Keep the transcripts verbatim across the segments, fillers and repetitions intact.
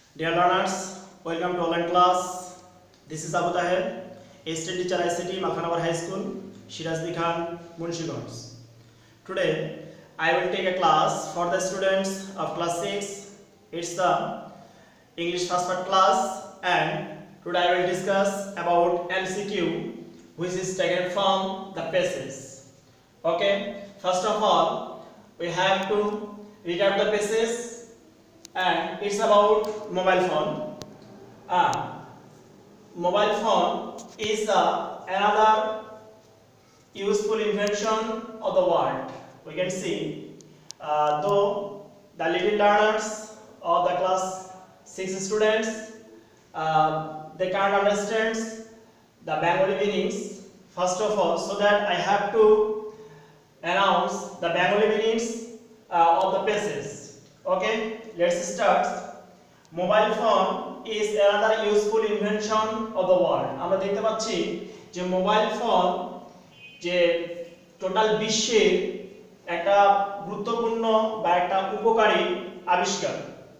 Dear learners, welcome to online class. This is Abu Tahir, Assistant Teacher I C T, Malkhanawar High School, Shirazbi Khan, Munshigons. Today, I will take a class for the students of class six. It's the English first part class, and today I will discuss about M C Q, which is taken from the passages. Okay, first of all, we have to read out the passages. And it's about mobile phone. Uh, mobile phone is uh, another useful invention of the world. We can see, uh, though the little learners or the class six students, uh, they can't understand the Bengali meanings. First of all, so that I have to announce the Bengali meanings uh, of the passages. Okay, let's start. Mobile phone is another useful invention of the world. আমরা দেখতে পাচ্ছি যে mobile phone যে total বিশ্বের একটা গুরুত্বপূর্ণ বা একটা উপকারী আবিষ্কার।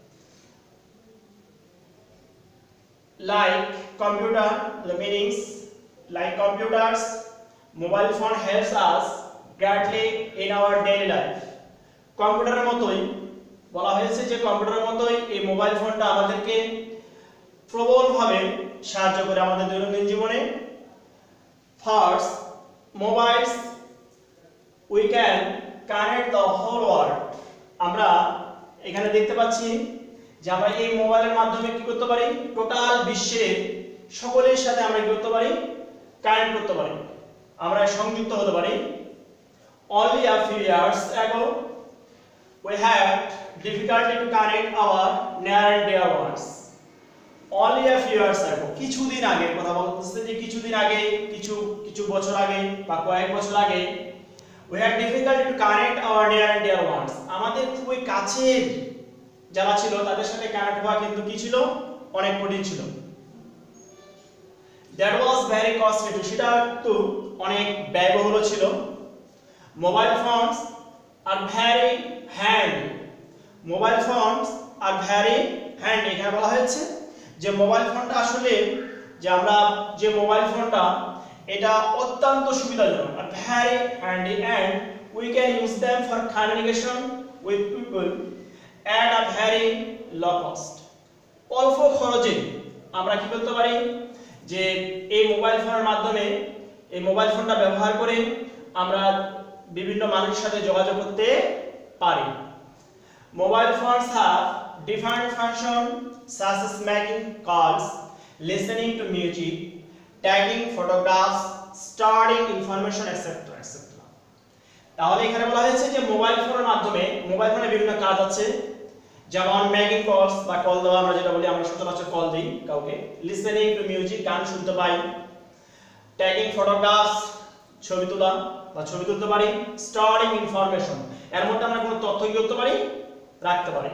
Like computer, the meanings like computers, mobile phone helps us greatly in our daily life. কম্পিউটারের মতোই বলা হয়েছে যে কম্পিউটারের মতোই এই মোবাইল ফোনটা আমাদেরকে প্রবলভাবে সাহায্য করে আমাদের দৈনন্দিন জীবনে। First, mobiles we can connect the whole world. আমরা এখানে দেখতে পাচ্ছি যে আমরা এই মোবাইলের মাধ্যমে কি করতে পারি, টোটাল বিশ্বের সকলের সাথে আমরা কি করতে পারি, কানেক্ট করতে পারি, আমরা সংযুক্ত হতে পারি। Only a few years ago we had difficulty to connect our near and dear ones. Only a few years ago, কিছুদিন আগে কথা বলতেছে যে কিছুদিন আগে, কিছু কিছু বছর আগে বা কয়েক বছর আগে, we had difficulty to connect our near and dear ones. আমাদের খুবই কাছের যারা ছিল তাদের সাথে কানেক্ট হওয়া কিন্তু কি ছিল, অনেক কঠিন ছিল। That was very costly to, সেটা তো অনেক ব্যয়বহুল ছিল। Mobile phones are very handy. Mobile phones are very handy. এখানে বলা হয়েছে যে মোবাইল ফোনটা আসলে যে আমরা যে মোবাইল ফোনটা এটা অত্যন্ত সুবিধাজনক আর very handy, and we can use them for communication with people at a very low cost. অল্প খরচে আমরা কি করতে পারি যে এই মোবাইল ফোনের মাধ্যমে এই মোবাইল ফোনটা ব্যবহার করে আমরা বিভিন্ন মানুষের সাথে যোগাযোগ করতে পারি। Mobile phones have different functions such as making calls, listening to music, taking photographs, storing information, et cetera et cetera. তাহলে এখানে বলা হয়েছে যে মোবাইল ফোনের মাধ্যমে মোবাইল ফোনে বিভিন্ন কাজ আছে, যেমন মেকিং কলস বা কল দেওয়া, আমরা যেটা বলি আমরা সচরাচর কল দিই কাউকে, লিসেনিং টু মিউজিক গান শুনতে পাই, টেকিং ফটোগ্রাফস ছবি তোলা বা ছবি তুলতে পারি, স্টোরিং ইনফরমেশন এর মধ্যে আমরা কোনো তথ্য কি করতে পারি, রাখতে পারি।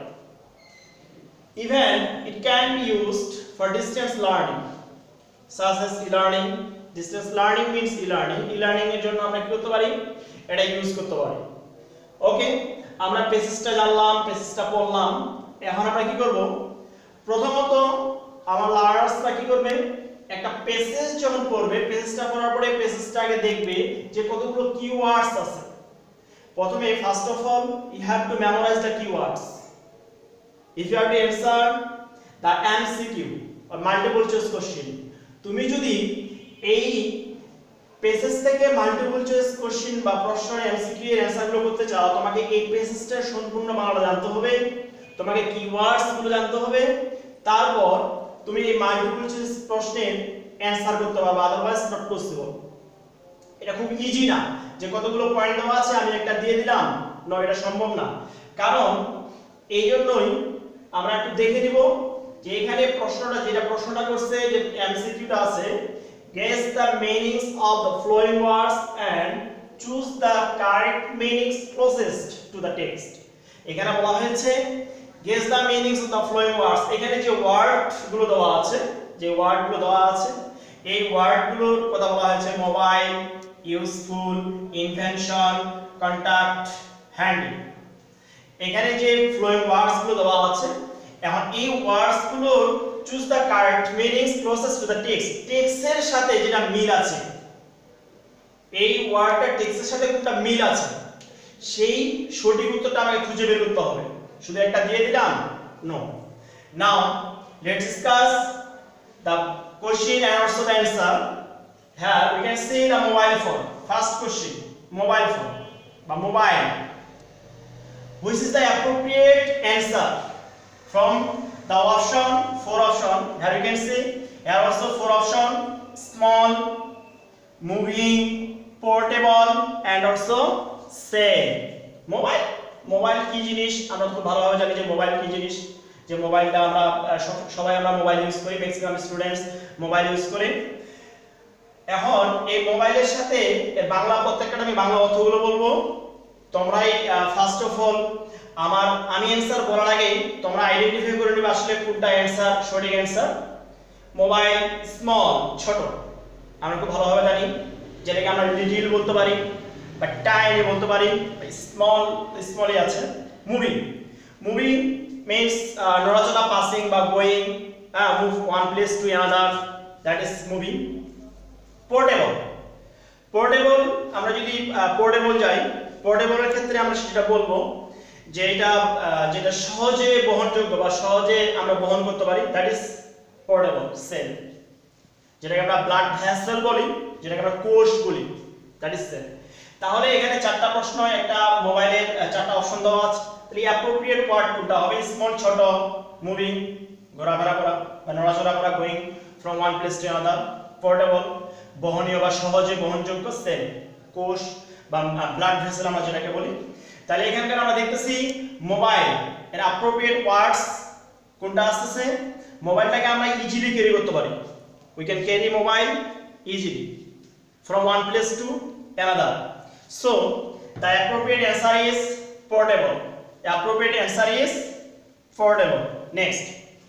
Even it can be used for distance learning such as e-learning. Distance learning means e-learning. e-learning এর জন্য আমরা কি করতে পারি, এটা ইউজ করতে পারি। ওকে, আমরা পেজটা জানলাম, পেজটা পড়লাম। এখন আমরা কি করব, প্রথমত আমার লার্নার্সরা কি করবে, একটা পেজেস যখন পড়বে, পেজটা পড়ার পরে পেজটা আগে দেখবে যে কতগুলো কিওয়ার্ডস আছে। প্রথমে first of all you have to memorize the keywords. If you have to answer the M C Q or multiple choice question, তুমি যদি এই পেজেস থেকে মাল্টিপল চয়েস কোশ্চেন বা প্রশ্নের M C Q এর অ্যানসারগুলো করতে চাও, তোমাকে এই পেজেসটা সম্পূর্ণ বাংলা জানতে হবে, তোমাকে কিওয়ার্ডস গুলো জানতে হবে, তারপর তুমি এই মাল্টিপল চয়েস প্রশ্নের অ্যানসার করতে পারবে, আদারওয়াইজ নট পসিবল। এটা খুব ইজি না যে কতগুলো পয়েন্ট দেওয়া আছে আমি একটা দিয়ে দিলাম, না, এটা সম্ভব না। কারণ এই জন্যই আমরা একটু দেখে নিব যে এখানে প্রশ্নটা যেটা প্রশ্নটা করছে যে এমসিকিউটা আছে, guess the meanings of the flowing words and choose the correct meanings closest to the text. এখানে বলা হয়েছে guess the meanings of the flowing words. এখানে যে ওয়ার্ড গুলো দেওয়া আছে, যে ওয়ার্ড গুলো দেওয়া আছে এই ওয়ার্ড গুলোর কথা বলা হয়েছে mobile, useful, invention, contact, handy. এখানে যে ফ্লোয়িং ওয়ার্ডস গুলো দেওয়া আছে এখন এই ওয়ার্ডস গুলো choose the correct meanings closest to the text, টেক্সটের সাথে যেটা মিল আছে, এই ওয়ার্ডটা টেক্সটের সাথে কোনটা মিল আছে সেই সঠিক উত্তরটা আমাকে খুঁজে বের করতে হবে। শুধু একটা দিয়ে দিলাম নো। Now let's discuss the question and also the answer. Here we can see the mobile phone. First question, mobile phone বা mobile. Which is the appropriate answer from the option, four option? Here you can see here also four option: small, moving, portable, and also sale. Mobile, mobile কি জিনিস আমরা খুব ভালোভাবে জানি যে mobile কি জিনিস, যে মোবাইলটা আমরা সবাই আমরা মোবাইল ইউজ করি, ম্যাক্সিমাম স্টুডেন্টস মোবাইল ইউজ করি। এখন এই মোবাইলের সাথে বাংলা প্রত্যেকটা আমি বাংলা অর্থগুলো বলবো, তোমরাই ফার্স্ট অফ অল আমার আমি অ্যানসার বলার আগে তোমরা আইডেন্টিফাই করে নিবে আসলে কোনটা অ্যানসার, সঠিক অ্যানসার। মোবাইল স্মল ছোট, আমরা খুব ভালোভাবে জানি, যেটাকে আমরা লিটল বলতে পারি বা টাইনি বলতে পারি, স্মল স্মলই আছে। মুভিং, মুভিং মিন্স নড়াচড়া, পাসিং বা going, move one place to another, that is moving. Portable, portable আমরা যদি পোর্টেবল যাই, পোর্টেবলের ক্ষেত্রে আমরা সেটা বলবো যে এটা যেটা সহজে বহনযোগ্য বা সহজে আমরা বহন করতে পারি, দ্যাট ইজ পোর্টেবল। সেল, যেটাকে আমরা ব্লাড ভেসেল বলি, যেটাকে আমরা কোষ বলি, দ্যাট ইজ সেল। তাহলে এখানে চারটা প্রশ্ন, একটা মোবাইলের চারটা অপশন দেওয়া আছে, তাহলে অ্যাপ্রোপ্রিয়েট ওয়ার্ড কোনটা হবে? স্মল ছোট, মুভিং ঘোরাফেরা করা বা নড়াচড়া করা, going from one place to another, portable বহনীয় বা সহজে বহনযোগ্য, সেল কোষ বা ব্লাড ভেসেল আমরা যেটাকে বলি। তাহলে এখানকার আমরা দেখতেছি মোবাইল এর অ্যাপ্রোপ্রিয়েট ওয়ার্ডস কোনটা আসছে? মোবাইলটাকে আমরা ইজিলি ক্যারি করতে পারি, we can carry mobile easily from one place to another. So the appropriate answer is portable, appropriate answer is portable. Next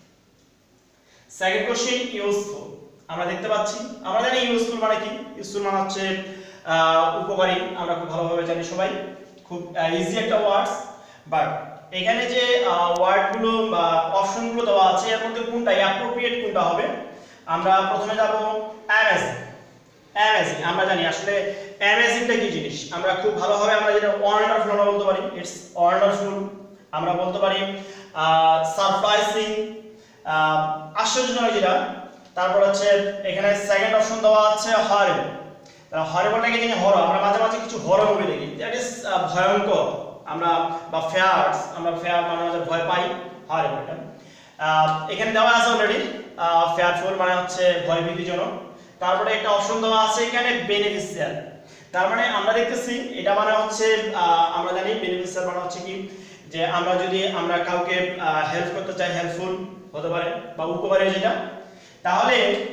second question, useful. আমরা দেখতে পাচ্ছি, আমরা জানি ইউজফুল মানে কি, ইউজফুল মানে হচ্ছে উপকারী, আমরা খুব ভালোভাবে জানি সবাই, খুব ইজি একটা ওয়ার্ডস। বাট এখানে যে ওয়ার্ডগুলো বা অপশনগুলো দেওয়া আছে এর মধ্যে কোনটা অ্যাপ্রোপ্রিয়েট কোনটা হবে? আমরা প্রথমে যাব অ্যামেজিং। অ্যামেজিং আমরা জানি আসলে অ্যামেজিংটা কি জিনিস, আমরা খুব ভালোভাবে আমরা যেটা ওয়ান্ডারফুল আমরা বলতে পারি, ইটস ওয়ান্ডারফুল। আমরা বলতে পারি সারপ্রাইজিং, আশ্চর্যজনক যেটা। তারপর হচ্ছে এখানে সেকেন্ড অপশন দেওয়া আছে হরিবল। হরিবলটাকে যিনি হরর, আমরা মাঝে মাঝে কিছু হরর মুভি দেখি, দ্যাট ইজ ভয়ঙ্কর, আমরা বা ফেয়ারস, আমরা ফেয়ার মানে মাঝে ভয় পাই, হরিবলটা এখানে দেওয়া আছে অলরেডি। ফেয়ারফুল মানে হচ্ছে ভয়ভীতিজনক। তারপরে একটা অপশন দেওয়া আছে এখানে বেনিফিশিয়াল, তার মানে আমরা দেখতেছি এটা মানে হচ্ছে আমরা জানি বেনিফিশিয়াল মানে হচ্ছে কি, যে আমরা যদি আমরা কাউকে হেল্প করতে চাই, হেল্পফুল হতে পারে বা উপকারী যেটা। তাহলে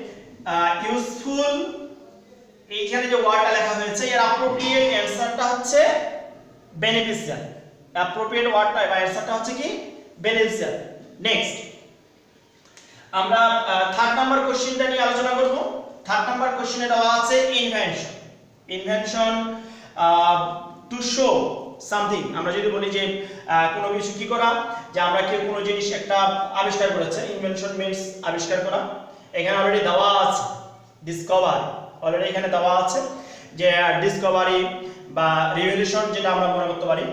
ইউজফুল এইখানে যে ওয়ার্ডটা লেখা হয়েছে এর অ্যাপ্রোপ্রিয়েট অ্যানসারটা হচ্ছে বেনিফিশিয়াল, অ্যাপ্রোপ্রিয়েট ওয়ার্ডটা বা অ্যানসারটা হচ্ছে কি বেনিফিশিয়াল। নেক্সট আমরা থার্ড নাম্বার কোশ্চেনটা নিয়ে আলোচনা করব। থার্ড নাম্বার কোশ্চেনে দেওয়া আছে invention. Invention to show something, আমরা যদি বলি যে কোনো কিছু কি করা, যে আমরা কেউ কোনো জিনিস একটা আবিষ্কার করেছে, ইনভেনশন মিন্স আবিষ্কার করা। এখানে অলরেডি দেওয়া আছে ডিসকভারি, অলরেডি এখানে দেওয়া আছে যে ডিসকভারি বা রিভলিউশন যেটা আমরা মনে করতে পারি,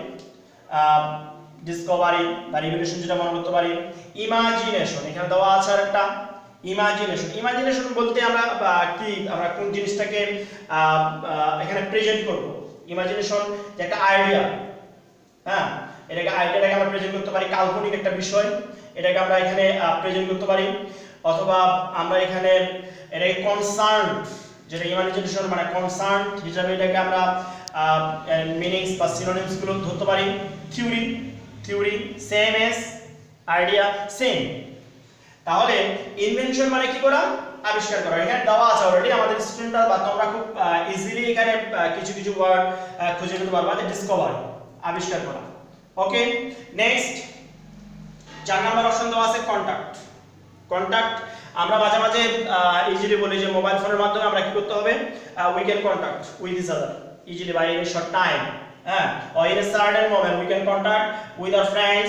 ডিসকভারি বা রিভলিউশন যেটা মনে করতে পারি। ইমাজিনেশন এখানে দেওয়া আছে আর একটা ইমাজিনেশন। ইমাজিনেশন বলতে আমরা কি, আমরা কোন জিনিসটাকে এখানে প্রেজেন্ট করব। ইমাজিনেশন যে একটা আইডিয়া, হ্যাঁ এটাকে আইডিয়াটাকে আমরা প্রেজেন্ট করতে পারি, কাল্পনিক একটা বিষয়, এটাকে আমরা এখানে প্রেজেন্ট করতে পারি। অথবা আমরা এখানে এটাকে কনসার্ন, যেটা ইমাজিনেশন মানে কনসার্ন হিসাবে এটাকে আমরা মিনিংস বা সিনোনিমস গুলো ধরতে পারি। Theory, theory same as idea same. তাহলে ইনভেনশন মানে কি করা, আবিষ্কার করা। এখানে দেওয়া আছে অলরেডি, আমাদের স্টুডেন্টরা বা তোমরা খুব ইজিলি এখানে কিছু কিছু ওয়ার্ড খুঁজে নিতে পারবা, যে ডিসকভার আবিষ্কার করা। ওকে নেক্সট চার নাম্বার অপশন দেওয়া আছে কন্টাক্ট। কন্টাক্ট আমরা মাঝে মাঝে ইজিলি বলি যে মোবাইল ফোনের মাধ্যমে আমরা কি করতে হবে, we can contact with each other easily by any short time, হ্যাঁ, or in a certain moment we can contact with our friends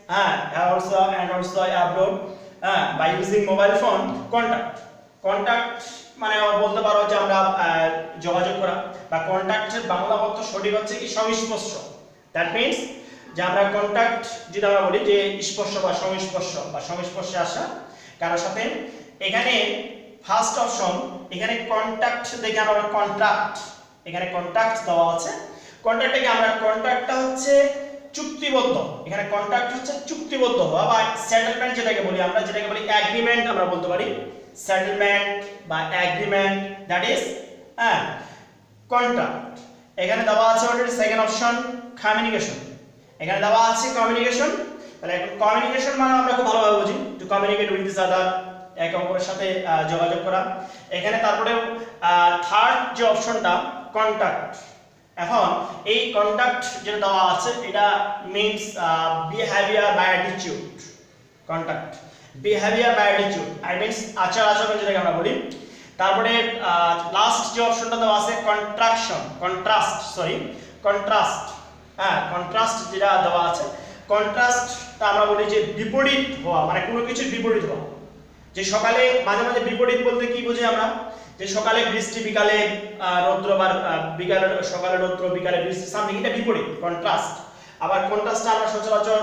হ্যাঁ also and also upload হ্যাঁ by using mobile phone contact contact মানে বলতে পারো যে আমরা যোগাযোগ করা বা কন্টাক্টের বাংলা অর্থ সঠিক হচ্ছে কি সংস্পর্শ দ্যাট মিন্স যে আমরা কন্টাক্ট যেটা আমরা বলি যে স্পর্শ বা সংস্পর্শ বা সংস্পর্শে আসা কারোর সাথে এখানে ফার্স্ট অপশন এখানে কন্টাক্ট দেখে আমরা কন্ট্রাক্ট এখানে কন্টাক্ট দেওয়া আছে কন্ট্রাক্টে আমরা কন্ট্রাক্টটা হচ্ছে চুক্তিবদ্ধ এখানে কন্ট্রাক্ট হচ্ছে চুক্তিবদ্ধ হওয়া বা সেটেলমেন্ট যেটাকে বলি আমরা যেটাকে বলি এগ্রিমেন্ট আমরা বলতে পারি সেটেলমেন্ট বা এগ্রিমেন্ট দ্যাট ইজ হ্যাঁ কন্ট্রাক্ট এখানে দেওয়া আছে অলরেডি সেকেন্ড অপশন কমিউনিকেশন এখানে দেওয়া আছে কমিউনিকেশন তাহলে এখন কমিউনিকেশন মানে আমরা খুব ভালোভাবে বুঝি to communicate with this other একে অপরের সাথে যোগাযোগ করা এখানে তারপরে থার্ড যে অপশনটা কন্টাক্ট এখন এই কন্টাক্ট যেটা দেওয়া আছে এটা means behaviour by attitude contact behaviour by attitude I means আচার আচরণ যেটাকে আমরা বলি তারপরে লাস্ট যে অপশনটা দেওয়া আছে কন্ট্রাকশন কন্ট্রাস্ট সরি কন্ট্রাস্ট হ্যাঁ কন্ট্রাস্ট যেটা দেওয়া আছে কন্ট্রাস্টটা আমরা বলি যে বিপরীত হওয়া মানে কোনো কিছুর বিপরীত হওয়া যে সকালে মাঝে মাঝে বিপরীত বলতে কি বুঝি আমরা যে সকালে বৃষ্টি বিকালে রৌদ্র বা বিকালে সকালে রৌদ্র বিকালে বৃষ্টি সামথিং এটা বিপরীত কন্ট্রাস্ট আবার কন্ট্রাস্টটা আমরা সচরাচর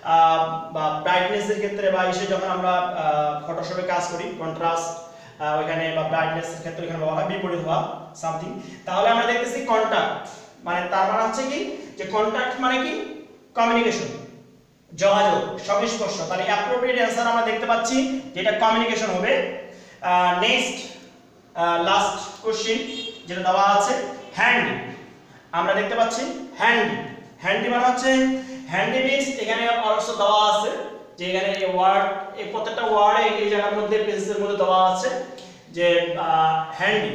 বা ব্রাইটনেসের ক্ষেত্রে বা এসে যখন আমরা ফটোশপে কাজ করি কন্ট্রাস্ট ওইখানে বা ব্রাইটনেসের ক্ষেত্রে এখানে বলা হয় বিপরীত হওয়া সামথিং তাহলে আমরা দেখতেছি কন্টাক্ট মানে তার মানে হচ্ছে কি যে কন্টাক্ট মানে কি কমিউনিকেশন যোগাযোগ সংস্পর্শ তাহলে অ্যাপ্রোপ্রিয়েট অ্যানসার আমরা দেখতে পাচ্ছি যেটা কমিউনিকেশন হবে নেক্সট লাস্ট কোশ্চেন যেটা দেওয়া আছে হ্যান্ডি আমরা দেখতে পাচ্ছি হ্যান্ডি হ্যান্ডি মানে হচ্ছে হ্যান্ডি মিন্স এখানে অলসো দেওয়া আছে যে এখানে এই ওয়ার্ড এই প্রত্যেকটা ওয়ার্ডে এই জায়গার মধ্যে পেজের মধ্যে দেওয়া আছে যে হ্যান্ডি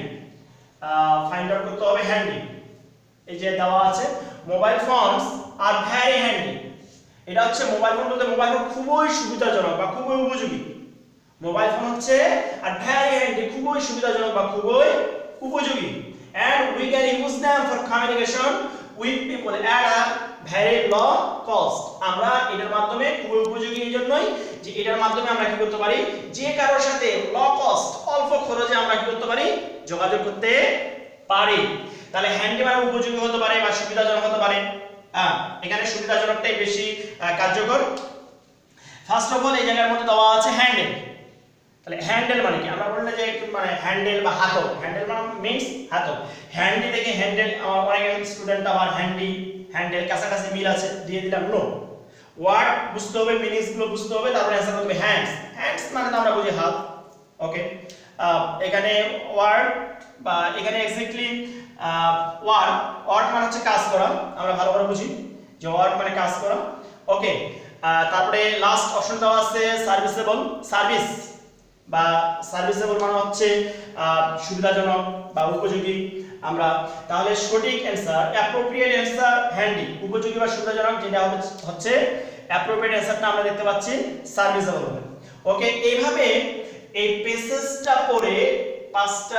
ফাইন্ড আউট করতে হবে হ্যান্ডি এই যে দেওয়া আছে mobile phones are very handy এটা হচ্ছে মোবাইল ফোন বলতে মোবাইল ফোন খুবই সুবিধাজনক বা খুবই উপযোগী মোবাইল ফোন হচ্ছে আর ভেরি হ্যান্ডি খুবই সুবিধাজনক বা খুবই উপযোগী and we can use them for communication with people at a very low cost আমরা এটার মাধ্যমে খুবই উপযোগী এই জন্যই যে এটার মাধ্যমে আমরা কি করতে পারি যে কারোর সাথে লো কস্ট অল্প খরচে আমরা কি করতে পারি যোগাযোগ করতে পারি তাহলে হ্যান্ডি মানে উপযোগী হতে পারে বা সুবিধাজনক হতে পারে হ্যাঁ এখানে সুবিধাজনকটাই বেশি কার্যকর ফার্স্ট অফ অল এই জায়গার মধ্যে দেওয়া আছে হ্যান্ডেল তাহলে হ্যান্ডেল মানে কি আমরা বললে যে মানে হ্যান্ডেল বা হাতল হ্যান্ডেল মানে মিন্স হাতল হ্যান্ডি থেকে হ্যান্ডেল আমার অনেক স্টুডেন্ট আবার হ্যান্ডি হ্যান্ডেল কাছাকাছি মিল আছে দিয়ে দিলাম নো ওয়ার্ড বুঝতে হবে মিনিংস গুলো বুঝতে হবে তারপরে অ্যানসার করতে হবে হ্যান্ডস হ্যান্ডস মানে তো আমরা বুঝি হাত ওকে এখানে ওয়ার্ড বা এখানে এক্স্যাক্টলি ওয়ার্ড ওয়ার্ড মানে হচ্ছে কাজ করা আমরা ভালো করে বুঝি যে ওয়ার্ড মানে কাজ করা ওকে তারপরে লাস্ট অপশন দেওয়া আছে সার্ভিসেবল সার্ভিস বা সার্ভিসেবল মানে হচ্ছে সুবিধাজনক বা উপযোগী আমরা তাহলে সঠিক অ্যানসার অ্যাপ্রোপ্রিয়েট অ্যানসার হ্যান্ডি উপযোগী বা সুবিধাজনক যেটা হচ্ছে অ্যাপ্রোপ্রিয়েট অ্যানসারটা আমরা দেখতে পাচ্ছি সার্ভিসেবল হবে ওকে এইভাবে এই পেসেসটা পড়ে পাঁচটা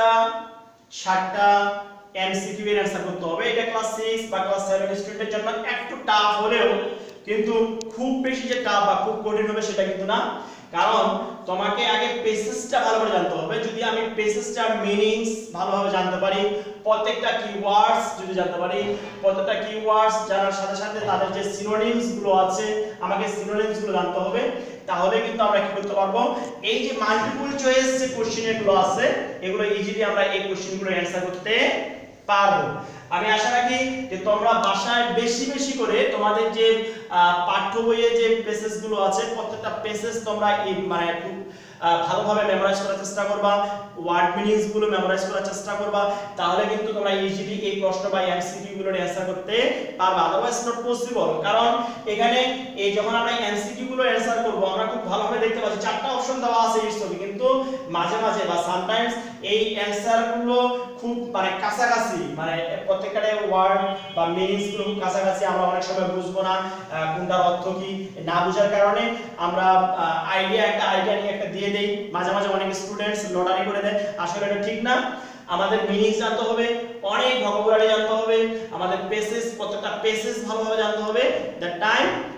সাতটা এমসিকিউ এর অ্যানসার করতে হবে এটা ক্লাস সিক্স বা ক্লাস সেভেন স্টুডেন্টের জন্য একটু টাফ হলেও কিন্তু খুব বেশি যে টাফ বা খুব কঠিন হবে সেটা কিন্তু না কারণ তোমাকে আগে পেসেসটা ভালো করে জানতে হবে যদি আমি পেসেসটার মিনিংস ভালোভাবে জানতে পারি প্রত্যেকটা কিওয়ার্ডস যদি জানতে পারি প্রত্যেকটা কিওয়ার্ডস জানার সাথে সাথে তাদের যে সিনোনিমস গুলো আছে আমাকে সিনোনিমস গুলো জানতে হবে তাহলে কিন্তু আমরা কি করতে পারবো এই যে মাল্টিপল চয়েস যে কোশ্চেনগুলো আছে এগুলো ইজিলি আমরা এই কোশ্চেনগুলো অ্যানসার করতে পারবো আমি আশা রাখি যে তোমরা বাসায় বেশি বেশি করে তোমাদের যে পাঠ্য বইয়ে যে পেসেস গুলো আছে প্রত্যেকটা পেসেস তোমরা এই মানে খুব ভালোভাবে মেমোরাইজ করার চেষ্টা করবা ওয়ার্ড মিনিংস গুলো মেমোরাইজ করার চেষ্টা করবা তাহলে কিন্তু তোমরা ইজিলি এই প্রশ্ন বা এমসিকিউ গুলোর অ্যানসার করতে পারবা আদারওয়াইজ নট পসিবল কারণ এখানে এই যখন আমরা এমসিকিউ গুলো অ্যানসার করব আমরা খুব ভালোভাবে দেখতে পাচ্ছি চারটা অপশন দেওয়া আছে এই ছবি কিন্তু মাঝে মাঝে বা সামটাইমস এই অ্যানসার গুলো খুব মানে কাছাকাছি মানে প্রত্যেকটা ওয়ার্ড বা মিনিংস গুলো খুব কাছাকাছি আমরা অনেক সময় বুঝবো না কোনটার অর্থ কি না বোঝার কারণে আমরা আইডিয়া একটা আইডিয়া নিয়ে একটা দিয়ে দেই মাঝে মাঝে অনেক স্টুডেন্টস লটারি করে দেয় আসলে এটা ঠিক না আমাদের মিনিংস জানতে হবে অনেক ভোকাবুলারি জানতে হবে আমাদের পেসেস প্রত্যেকটা পেসেস ভালোভাবে জানতে হবে দ্যাট টাইম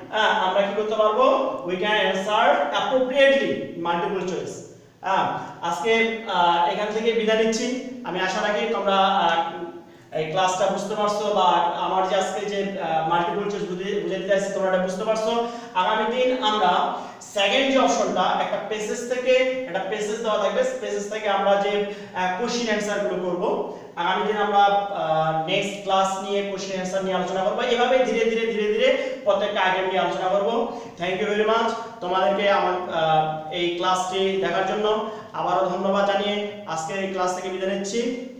আমরা কি করতে পারবো we can answer appropriately multiple choice। আজকে এখান থেকে বিদায় নিচ্ছি। আমি আশা রাখি তোমরা এই ক্লাসটা বুঝতে পারছো বা আমার যে আজকে যে মাল্টিপল চয়েস বুঝাতে চাইছি তোমরা এটা বুঝতে পারছো। আগামী দিন আমরা সেকেন্ড যে অপশনটা একটা পেসেজ থেকে একটা পেসেজ দেওয়া থাকবে, পেসেজ থেকে আমরা যে কোশ্চেন অ্যানসার গুলো করব, আগামী দিন আমরা নেক্সট ক্লাস নিয়ে কোশ্চেন অ্যানসার নিয়ে আলোচনা করব। এইভাবে ধীরে ধীরে ধীরে ধীরে প্রত্যেকটা আইটেম নিয়ে আলোচনা করব। থ্যাংক ইউ ভেরি মাচ তোমাদেরকে আমার এই ক্লাসটি দেখার জন্য আবারও ধন্যবাদ জানিয়ে আজকে এই ক্লাস থেকে বিদায় নিচ্ছি।